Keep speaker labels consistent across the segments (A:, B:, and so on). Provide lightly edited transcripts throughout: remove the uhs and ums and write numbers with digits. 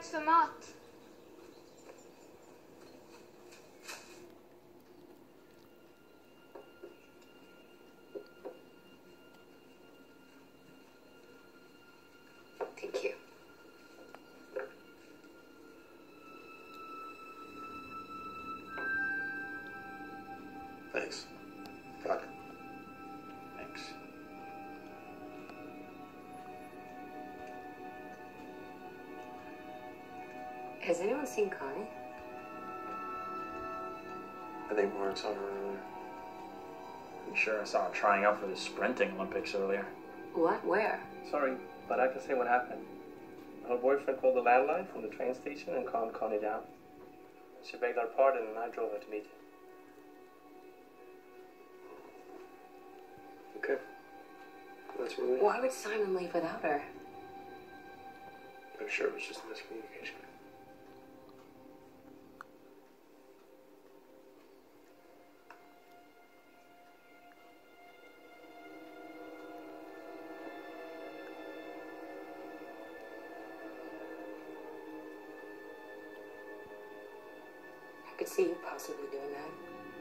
A: dags för mat.
B: Thank you.
C: Thanks. Got it.
D: Thanks.
B: Has anyone seen Connie?
C: I think Mark saw her earlier.
D: Pretty sure I saw her trying out for the sprinting Olympics earlier.
B: What? Where?
E: Sorry, but I can say what happened. Her boyfriend called the landline from the train station and calmed Connie down. She begged our pardon and I drove her to meet him.
C: Okay. That's really.
B: Why would Simon leave without her?
C: I'm sure it was just a miscommunication.
B: I could see you possibly doing that.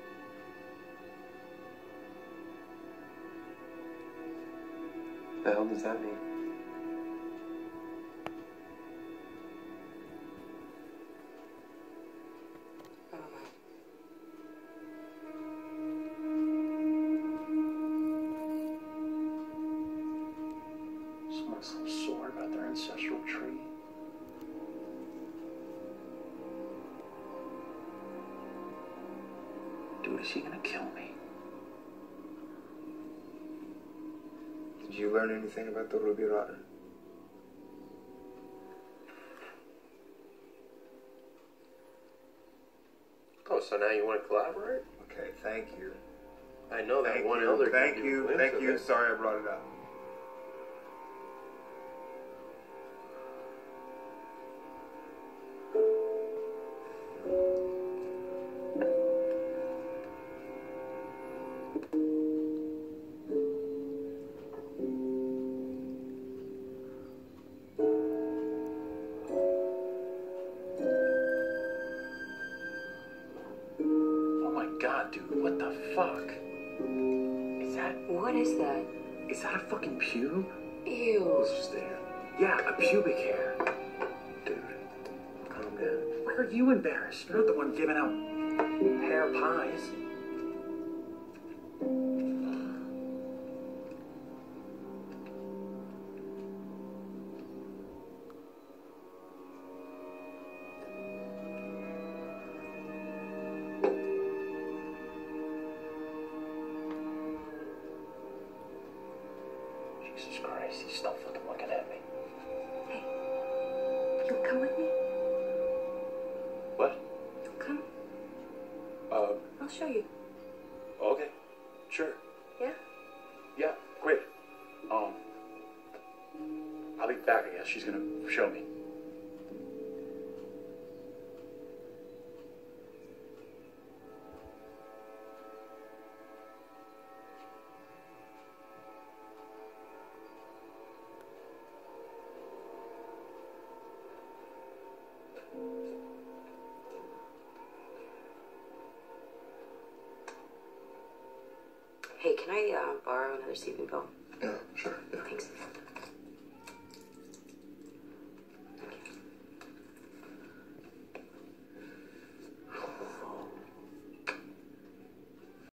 C: The hell does that mean?
B: Never mind.
D: Someone's so sore about their ancestral tree. Dude, is he gonna kill me?
C: Did you learn anything about the Ruby Rada? Oh, so now you want to collaborate?
F: Okay, thank you.
C: I know that
F: Thank
C: one
F: you,
C: elder.
F: thank
C: gave you a
F: you,
C: glimpse
F: thank
C: of
F: you.
C: it.
F: Sorry I brought it up.
D: Oh my god, dude, what the fuck? Is that...
B: What is that?
D: Is that a fucking pube?
B: Ew.
C: Let's just stay here.
D: Yeah, a pubic hair.
C: Dude, calm down.
D: Why are you embarrassed? You're not the one giving out hair pies. Jesus Christ, he's still fucking looking at me.
B: Hey, you'll come with me?
C: What?
B: You'll come?
C: Uh,
B: I'll show you.
C: okay. Sure.
B: Yeah?
D: Yeah, great. I'll be back, I guess. She's gonna show me.
B: Hey, can I borrow another sleeping pill?
C: Yeah, sure. Yeah.
B: Thanks.